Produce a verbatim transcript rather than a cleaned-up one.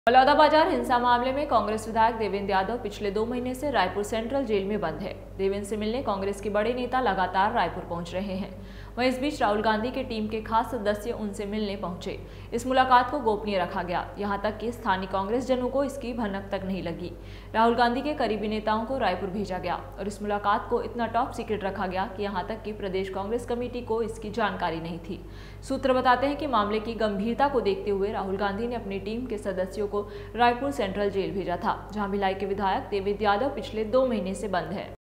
बलौदाबाजार हिंसा मामले में कांग्रेस विधायक देवेंद्र यादव पिछले दो महीने से रायपुर सेंट्रल जेल में बंद है। देवेंद्र से मिलने कांग्रेस के बड़े नेता लगातार रायपुर पहुंच रहे हैं। वहीं इस बीच राहुल गांधी के टीम के खास सदस्य उनसे मिलने पहुंचे। इस मुलाकात को गोपनीय रखा गया, यहां तक कि स्थानीय कांग्रेस जनों को इसकी भनक तक नहीं लगी। राहुल गांधी के करीबी नेताओं को रायपुर भेजा गया और इस मुलाकात को इतना टॉप सीक्रेट रखा गया कि यहां तक कि प्रदेश कांग्रेस कमेटी को इसकी जानकारी नहीं थी। सूत्र बताते हैं कि मामले की गंभीरता को देखते हुए राहुल गांधी ने अपनी टीम के सदस्यों को रायपुर सेंट्रल जेल भेजा था, जहां भिलाई के विधायक देवेंद्र यादव पिछले दो महीने से बंद है।